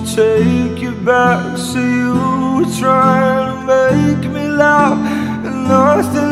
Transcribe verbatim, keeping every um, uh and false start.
take you back. So you were trying to make me laugh, and nothing